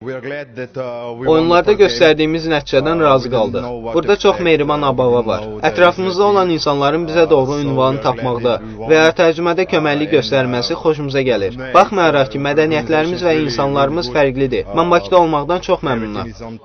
Oyunlarda göstərdiyimiz nəticədən razı qaldıq. Burada çox mehriban ab-hava var. Ətrafımızda olan insanların bizə doğru ünvanı tapmaqda və ya tərcümədə köməklik göstərməsi xoşumuza gəlir. Baxmayaraq ki, mədəniyyətlərimiz və insanlarımız fərqlidir. Mən Bakıda olmaqdan çox məmnunam.